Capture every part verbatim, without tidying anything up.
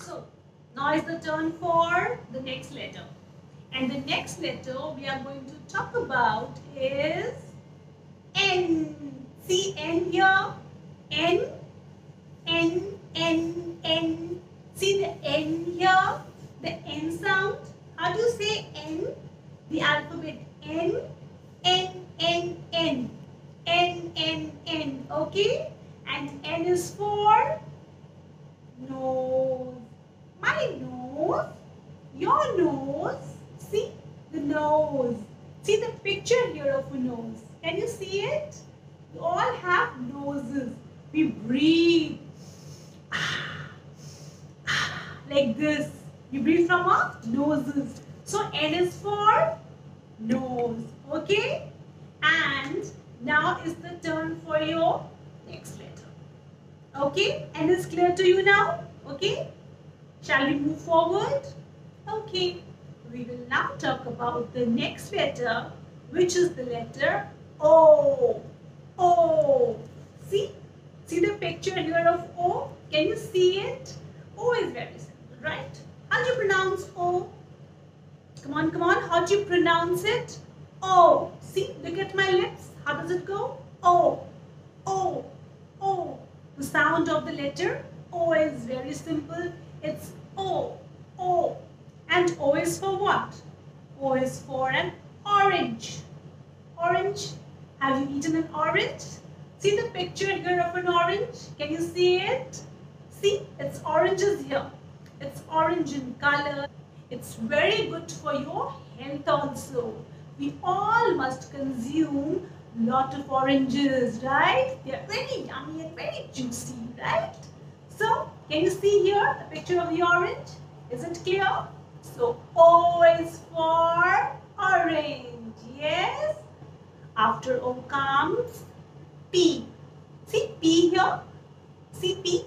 So now is the turn for the next letter. And the next letter we are going to talk about is N. See N here? N, N, N, N. See the N here? The N sound. How do you say N? The alphabet N, N, N, N. N, N, N. Okay? And N is for nose. My nose. Your nose. See the nose. See the picture here of a nose. Can you see it? We all have noses. We breathe like this. We breathe from our noses. So N is for nose. Okay? And now is the turn for your next letter. Okay? N is clear to you now? Okay? Shall we move forward? Okay. We will now talk about the next letter, which is the letter O. O. See? See the picture here of O? Can you see it? O is very simple, right? How do you pronounce O? Come on, come on. How do you pronounce it? O. See? Look at my lips. How does it go? O. O. O. The sound of the letter O is very simple. It's O. O. And O is for what? O is for an orange. Orange. Have you eaten an orange? See the picture here of an orange? Can you see it? See, it's oranges here. It's orange in color. It's very good for your health also. We all must consume lot of oranges, right? They are very yummy and very juicy, right? So, can you see here the picture of the orange? Is it clear? So, O is for orange. Yes? After O comes P. See P here? See P?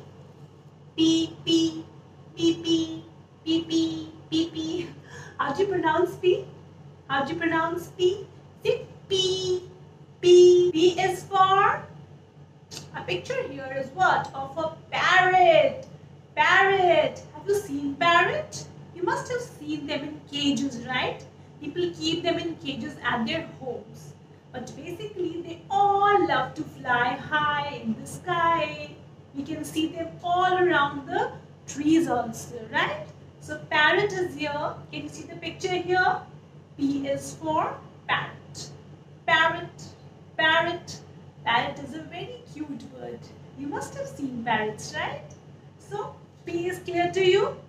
P, P, P, P, P, P, P, P. How do you pronounce P? How do you pronounce P? See P, P. P is for, a picture here is what? Of a parrot. Parrot. Have you seen parrot? You must have seen them in cages, right? People keep them in cages at their homes. But basically, they all love to fly high in the sky. We can see them all around the trees also, right? So, parrot is here. Can you see the picture here? P is for parrot. Parrot, parrot. Parrot is a very cute bird. You must have seen parrots, right? So, P is clear to you?